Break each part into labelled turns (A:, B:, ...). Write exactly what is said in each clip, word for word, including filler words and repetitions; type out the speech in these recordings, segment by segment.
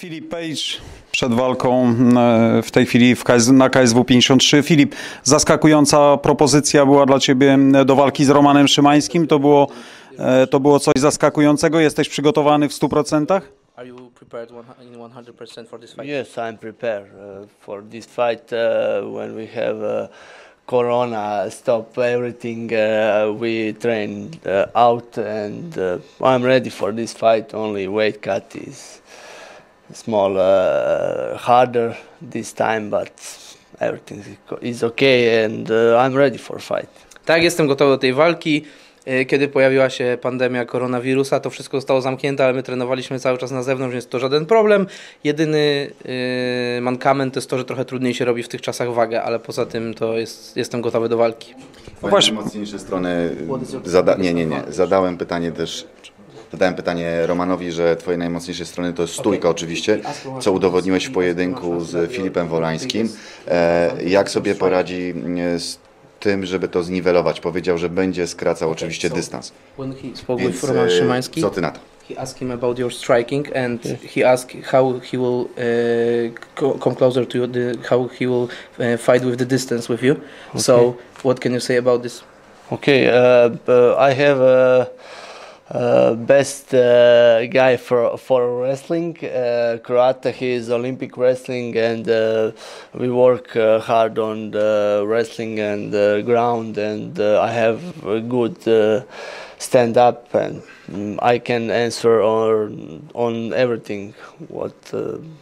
A: Filip Page przed walką w tej chwili w K S, na K S W pięćdziesiąt trzy. Filip, zaskakująca propozycja była dla Ciebie do walki z Romanem Szymańskim. To było, to było coś zaskakującego. Jesteś przygotowany w stu procentach?
B: Are you prepared in one hundred percent for this fight?
C: Yes, I'm prepared uh, for this fight. Uh, when we have uh, Corona, stop everything. Uh, we train uh, out, and uh, I'm ready for this fight. Only weight cut is small, uh, harder this time, but everything is okay, and uh, I'm ready for fight.
B: Tak, jestem gotowy do tej walki. Kiedy pojawiła się pandemia koronawirusa, to wszystko zostało zamknięte, ale my trenowaliśmy cały czas na zewnątrz, więc to żaden problem. Jedyny yy, mankament to jest to, że trochę trudniej się robi w tych czasach wagę, ale poza tym to jest, jestem gotowy do walki.
D: Twoje najmocniejsze strony, zada nie, nie, nie, zadałem pytanie też, zadałem pytanie Romanowi, że twoje najmocniejsze strony to jest stójka oczywiście, co udowodniłeś w pojedynku z Filipem Wolańskim. E, jak sobie poradzi z tym, żeby to zniwelować? Powiedział, że będzie skracał oczywiście dystans.
B: When he spoke
D: Więc,
B: with Roman Szymański,
D: co ty na to?
B: he asked him about your striking, and he asked how he will uh, come closer to you, the, how he will uh, fight with the distance with you. Okay. So, what can you say about this?
C: Okay, uh, uh, I have a uh, best uh, guy for for wrestling. Uh, Croata, he is Olympic wrestling, and uh, we work uh, hard on the wrestling and the ground, and uh, I have a good uh, stand up, and um, I can answer on on everything what uh,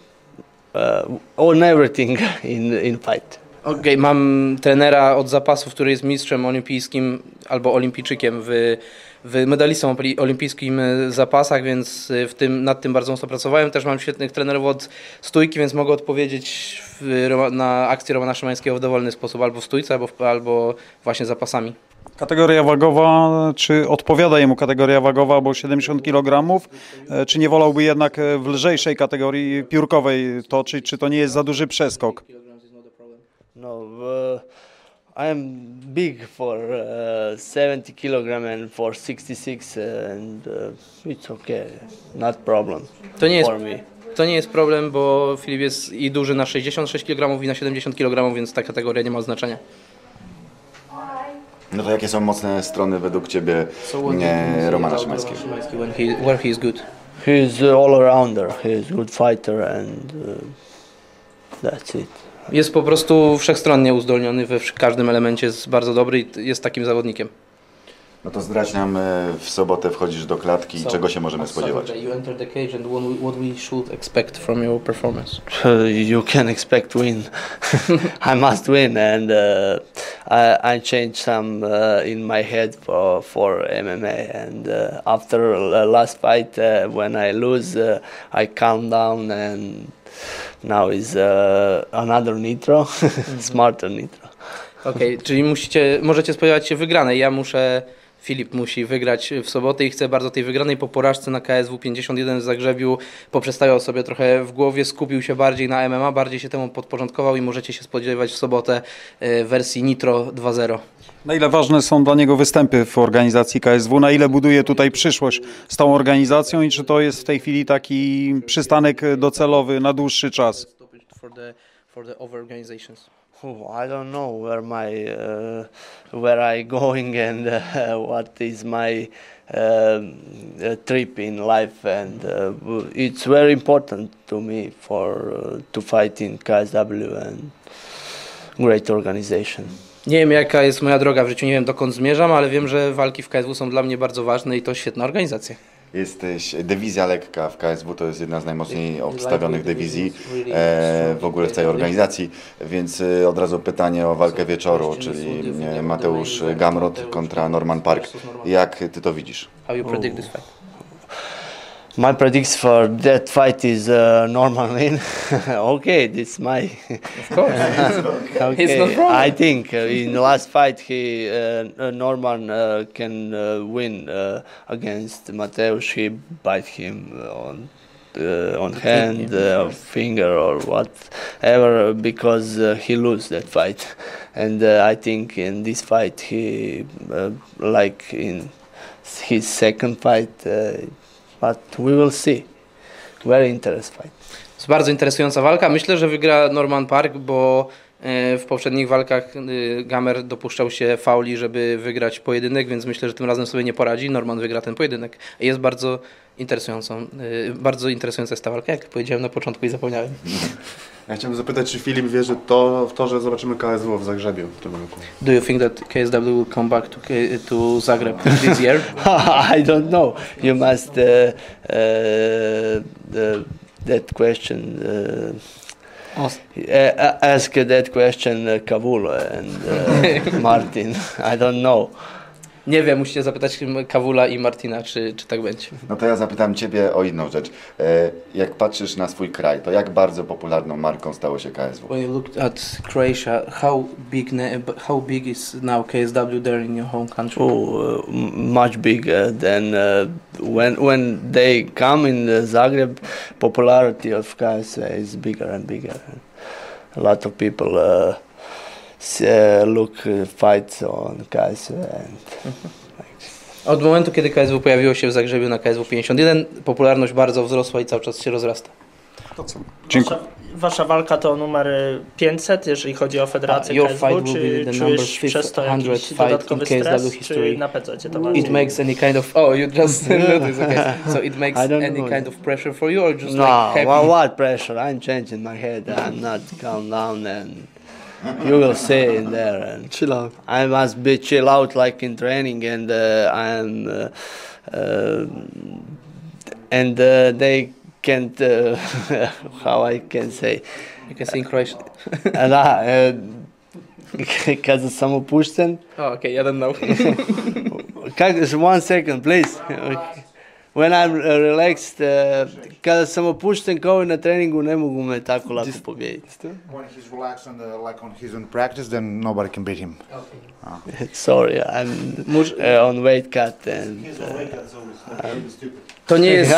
C: uh, on everything in in fight.
B: Okej, okay, mam trenera od zapasów, który jest mistrzem olimpijskim albo olimpijczykiem w, w medalistą olimpijskim zapasach, więc w tym, nad tym bardzo mocno pracowałem. Też mam świetnych trenerów od stójki, więc mogę odpowiedzieć w, na akcję Romana Szymańskiego w dowolny sposób, albo w stójce, albo, albo właśnie zapasami.
A: Kategoria wagowa, czy odpowiada jemu kategoria wagowa, bo siedemdziesiąt kilogramów, czy nie wolałby jednak w lżejszej kategorii piórkowej toczyć, czy to nie jest za duży przeskok?
C: No, uh, I am big for uh, seventy kilogram and for sixty-six, and uh, it's okay, not problem
B: to nie jest,
C: for me.
B: To nie jest problem, bo Filip jest i duży na sześćdziesiąt sześć kilogramów i na siedemdziesiąt kilogramów, więc ta kategoria nie ma znaczenia.
D: No to jakie są mocne strony według Ciebie
B: So
D: nie, Romana Szymańskiego?
B: When he, where he is good?
C: He is all arounder, he is good fighter, and uh, that's it.
B: Jest po prostu wszechstronnie uzdolniony, we każdym elemencie jest bardzo dobry i jest takim zawodnikiem.
D: No to zdradź nam, w sobotę wchodzisz do klatki i czego się możemy spodziewać?
B: You enter the cage, and what we should expect from your performance?
C: You can expect win. I must win, and uh, I, I changed some uh, in my head for for M M A, and uh, after last fight uh, when I lose, uh, I calm down, and now is uh, another nitro, smarter nitro.
B: Okej, okay, czyli musicie, możecie spodziewać się wygranej. Ja muszę, Filip musi wygrać w sobotę i chcę bardzo tej wygranej. Po porażce na K S W pięćdziesiąt jeden w Zagrzebiu poprzestawiał sobie trochę w głowie, skupił się bardziej na M M A, bardziej się temu podporządkował i możecie się spodziewać w sobotę w wersji Nitro dwa zero.
A: Na ile ważne są dla niego występy w organizacji K S W? Na ile buduje tutaj przyszłość z tą organizacją i czy to jest w tej chwili taki przystanek docelowy na dłuższy czas?
C: Oh, I don't know where my uh, where I going and uh, what is my uh, trip in life, and uh, it's very important to me for uh, to fight in K S W and great organization.
B: Nie wiem, jaka jest moja droga w życiu, nie wiem, dokąd zmierzam, ale wiem, że walki w K S W są dla mnie bardzo ważne i to świetna organizacja.
D: Jesteś, dywizja lekka w K S W to jest jedna z najmocniej obstawionych dywizji e, w ogóle w całej organizacji, więc e, od razu pytanie o walkę wieczoru, czyli e, Mateusz Gamrot kontra Norman Parke. Jak Ty to widzisz?
B: How you predict this fight?
C: My prediction for that fight is uh, Norman win. Okay, this my.
B: Of course.
C: Okay.
B: It's not wrong.
C: I think uh, in the last fight he uh, Norman uh, can uh, win uh, against Mateusz. He bite him on uh, on hand, uh, finger, or whatever, because uh, he lose that fight. And uh, I think in this fight he uh, like in his second fight. Uh, But we will see. Very interesting fight.
B: To jest bardzo interesująca walka. Myślę, że wygra Norman Park, bo e, w poprzednich walkach e, Gamer dopuszczał się fauli, żeby wygrać pojedynek, więc myślę, że tym razem sobie nie poradzi. Norman wygra ten pojedynek. Jest bardzo interesującą, e, bardzo interesująca jest ta walka, jak powiedziałem na początku i zapomniałem.
E: Ja chciałbym zapytać, czy Filip wierzy to, w to, że zobaczymy K S W w Zagrzebiu w tym roku?
B: Do you think that K S W will come back to, K to Zagreb this year?
C: I don't know. You must uh, uh, uh, that question. Uh,
B: Ask.
C: uh, ask that question uh, Kavula and uh, Martin. I don't know.
B: Nie wiem, musicie zapytać Kawula i Martina, czy, czy tak będzie.
D: No to ja zapytam Ciebie o inną rzecz. E, Jak patrzysz na swój kraj, to jak bardzo popularną marką stało się K S W?
B: When you look at Croatia, how big na- how big is now K S W there in your home country?
C: Oh, uh, m- much bigger than uh, when when they come in the Zagreb. Popularity of K S W is bigger and bigger. A lot of people uh, s- uh, look uh, fights on K S W and
B: Od momentu, kiedy K S W pojawiło się w Zagrzebiu na K S W pięćdziesiąt jeden, popularność bardzo wzrosła i cały czas się rozrasta.
A: Dziękuję.
F: Wasza, wasza walka to numer pięćset, jeżeli chodzi o Federację
B: Your
F: K S W,
B: fight will
F: czy
B: be the number
F: czujesz przez to jakiś
B: five hundred
F: dodatkowy
B: fight in K S W
F: stres,
B: history.
F: czy napędzacie to bardziej?
B: It makes any kind of oh you just noticed, okay. So it makes
C: I don't
B: any
C: know.
B: kind of pressure for you or just
C: no,
B: like happy?
C: what, what pressure? I'm changing my head. I'm not calm down, and you will see in there. And chill out. I must be chill out like in training, and uh, I'm uh, uh, and uh, they can't. Uh, how I can say?
B: You can say in Croatian.
C: And I, uh, Kada sam opušten.
B: Oh, okay, I don't know.
C: Kak- One second, please. When I'm uh, relaxed, uh, kada sam opušten kao i na treningu, ne mogu me tako lako pobijediti.
G: When he's relaxed and uh, like on his own practice, then nobody can beat him.
C: Sorry, I'm uh, on weight cut and uh,
B: To nie jest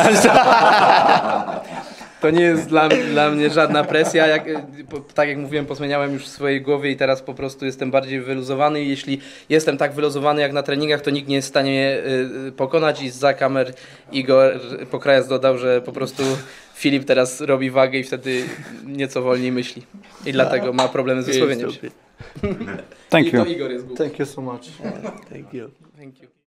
B: To nie jest dla, dla mnie żadna presja. Jak, po, tak jak mówiłem, pozmieniałem już w swojej głowie i teraz po prostu jestem bardziej wyluzowany i jeśli jestem tak wyluzowany jak na treningach, to nikt nie jest w stanie mnie y, pokonać i zza kamer Igor Pokrajas dodał, że po prostu Filip teraz robi wagę i wtedy nieco wolniej myśli. I dlatego ma problemy z wysłowieniem się.
A: Thank
B: I
A: you.
B: to Igor jest głupi.
F: Thank you so much.
C: thank you.
B: Thank you.